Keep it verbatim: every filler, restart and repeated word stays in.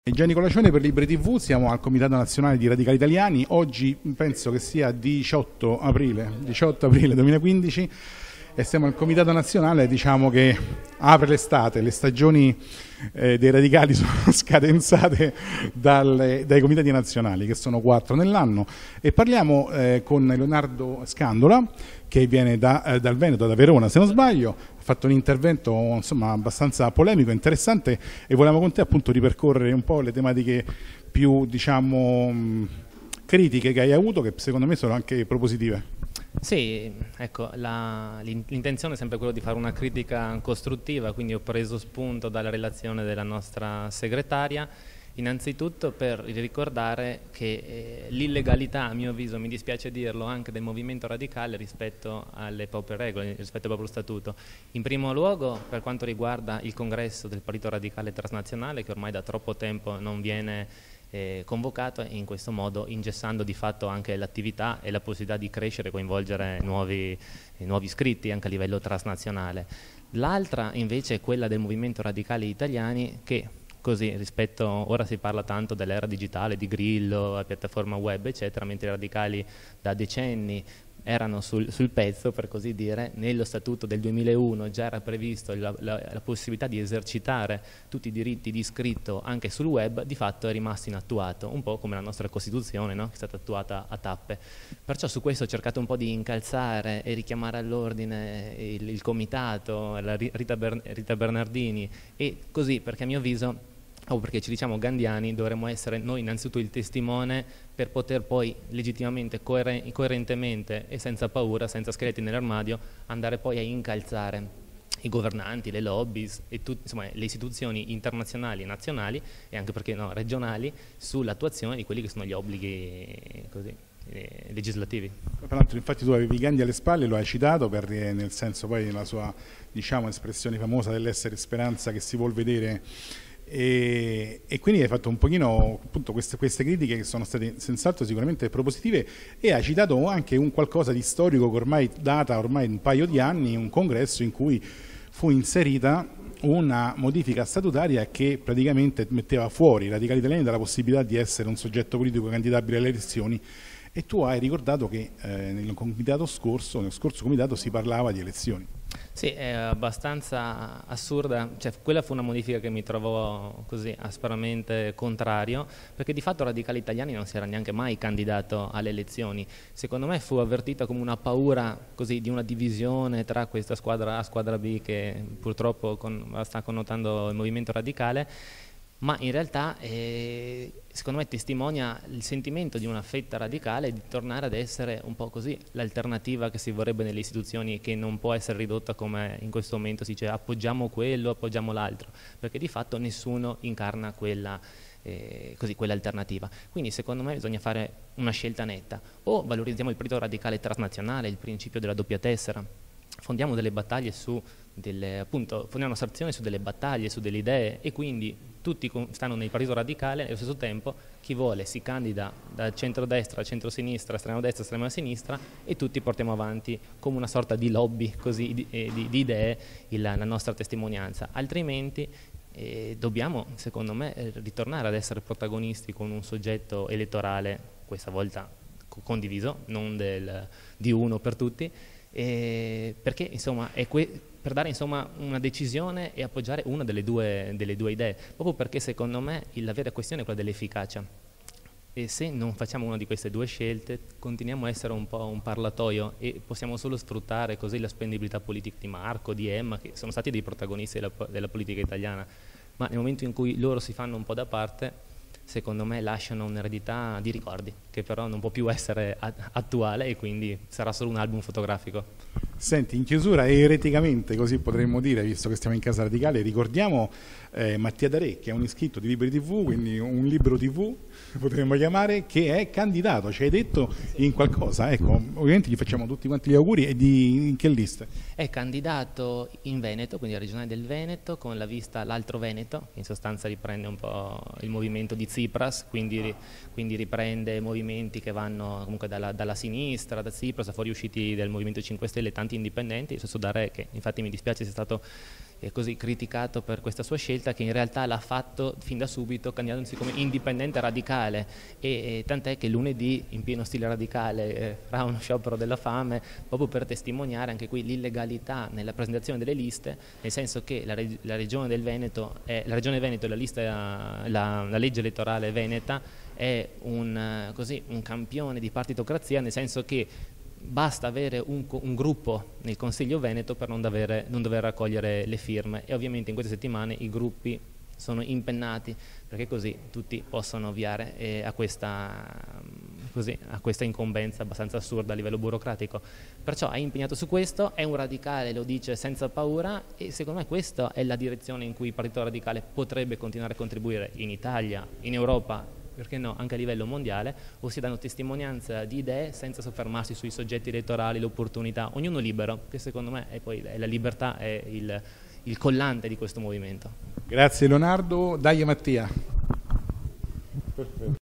Gianni Colacione per Libri ti vu, siamo al Comitato Nazionale di Radicali Italiani, oggi penso che sia diciotto aprile, diciotto aprile duemilaquindici e siamo al Comitato Nazionale, diciamo che apre l'estate, le stagioni eh, dei radicali sono scadenzate dalle, dai comitati nazionali che sono quattro nell'anno e parliamo eh, con Leonardo Scandola che viene da, eh, dal Veneto, da Verona se non sbaglio. Ha fatto un intervento insomma abbastanza polemico, interessante e volevamo con te appunto ripercorrere un po' le tematiche più diciamo mh, critiche che hai avuto, che secondo me sono anche propositive. Sì, ecco, l'intenzione è sempre quella di fare una critica costruttiva, quindi ho preso spunto dalla relazione della nostra segretaria, innanzitutto per ricordare che eh, l'illegalità, a mio avviso, mi dispiace dirlo, anche del movimento radicale rispetto alle proprie regole, rispetto al proprio statuto. In primo luogo per quanto riguarda il congresso del Partito Radicale Transnazionale, che ormai da troppo tempo non viene eh, convocato, e in questo modo ingessando di fatto anche l'attività e la possibilità di crescere e coinvolgere nuovi, eh, nuovi iscritti anche a livello transnazionale. L'altra invece è quella del movimento Radicali Italiani, che così rispetto, ora si parla tanto dell'era digitale, di Grillo, la piattaforma web eccetera, mentre i radicali da decenni erano sul, sul pezzo, per così dire. Nello statuto del duemilauno già era previsto la, la, la possibilità di esercitare tutti i diritti di iscritto anche sul web, di fatto è rimasto inattuato, un po' come la nostra Costituzione, no? Che è stata attuata a tappe. Perciò su questo ho cercato un po' di incalzare e richiamare all'ordine il, il comitato, la Rita, Ber, Rita Bernardini, e così, perché a mio avviso, o perché ci diciamo gandiani, dovremmo essere noi innanzitutto il testimone per poter poi legittimamente, coer coerentemente e senza paura, senza scheletri nell'armadio, andare poi a incalzare i governanti, le lobbies e tut, insomma, le istituzioni internazionali e nazionali e anche perché no, regionali sull'attuazione di quelli che sono gli obblighi così, eh, legislativi. Tra l'altro infatti tu avevi Gandhi alle spalle, lo hai citato per, eh, nel senso poi la sua diciamo, espressione famosa dell'essere speranza che si vuol vedere. E, e quindi hai fatto un pochino appunto queste, queste critiche che sono state senz'altro sicuramente propositive, e hai citato anche un qualcosa di storico che ormai data ormai un paio di anni, un congresso in cui fu inserita una modifica statutaria che praticamente metteva fuori i radicali italiani dalla possibilità di essere un soggetto politico candidabile alle elezioni, e tu hai ricordato che eh, nel comitato scorso, nello scorso comitato si parlava di elezioni. Sì, è abbastanza assurda, cioè, quella fu una modifica che mi trovò così aspramente contrario, perché di fatto Radicali Italiani non si era neanche mai candidato alle elezioni. Secondo me fu avvertita come una paura così di una divisione tra questa squadra A e squadra B che purtroppo con, sta connotando il movimento radicale, ma in realtà eh, secondo me testimonia il sentimento di una fetta radicale di tornare ad essere un po' così l'alternativa che si vorrebbe nelle istituzioni, che non può essere ridotta come in questo momento si dice appoggiamo quello, appoggiamo l'altro, perché di fatto nessuno incarna quella eh, così, quell'alternativa. Quindi secondo me bisogna fare una scelta netta: o valorizziamo il partito radicale transnazionale, il principio della doppia tessera, fondiamo delle battaglie su delle, appunto, fondiamo la nostra azione su delle battaglie, su delle idee, e quindi tutti stanno nel partito radicale, e allo stesso tempo chi vuole si candida dal centro-destra al centro-sinistra, estrema destra, estrema sinistra, e tutti portiamo avanti come una sorta di lobby così, di, di, di idee il, la nostra testimonianza. Altrimenti eh, dobbiamo, secondo me, ritornare ad essere protagonisti con un soggetto elettorale, questa volta condiviso, non del, di uno per tutti, eh, perché insomma è per dare insomma una decisione e appoggiare una delle due, delle due idee, proprio perché secondo me la vera questione è quella dell'efficacia, e se non facciamo una di queste due scelte continuiamo a essere un po' un parlatoio e possiamo solo sfruttare così la spendibilità politica di Marco, di Emma, che sono stati dei protagonisti della, della politica italiana, ma nel momento in cui loro si fanno un po' da parte, secondo me lasciano un'eredità di ricordi che però non può più essere attuale, e quindi sarà solo un album fotografico. Senti, in chiusura, ereticamente così potremmo dire, visto che stiamo in Casa Radicale, ricordiamo eh, Mattia D'Arè, che è un iscritto di Libri ti vu, quindi un libro ti vu potremmo chiamare, che è candidato, ci hai detto in qualcosa, ecco, ovviamente gli facciamo tutti quanti gli auguri. E di in che liste? È candidato in Veneto, quindi regionale del Veneto, con la vista l'Altro Veneto, che in sostanza riprende un po' il movimento di Tsipras, quindi, quindi riprende movimenti che vanno comunque dalla, dalla sinistra, da Tsipras, a fuoriusciti del Movimento cinque Stelle, tanto tanti indipendenti, lo stesso D'Arè, che infatti mi dispiace sia stato eh, così criticato per questa sua scelta, che in realtà l'ha fatto fin da subito candidandosi come indipendente radicale, e, e tant'è che lunedì in pieno stile radicale eh, farà uno sciopero della fame proprio per testimoniare anche qui l'illegalità nella presentazione delle liste, nel senso che la, reg la regione del Veneto è, la regione Veneto e la, lista, la, la legge elettorale veneta è un, così, un campione di partitocrazia, nel senso che basta avere un, un gruppo nel Consiglio Veneto per non dover, non dover raccogliere le firme, e ovviamente in queste settimane i gruppi sono impennati perché così tutti possono ovviare eh, a, questa, così, a questa incombenza abbastanza assurda a livello burocratico. Perciò è impegnato su questo, è un radicale, lo dice senza paura, e secondo me questa è la direzione in cui il Partito Radicale potrebbe continuare a contribuire in Italia, in Europa, perché no, anche a livello mondiale, ossia danno testimonianza di idee senza soffermarsi sui soggetti elettorali, le opportunità, ognuno libero, che secondo me è poi è la libertà è il, il collante di questo movimento. Grazie Leonardo, dai Mattia. Perfetto.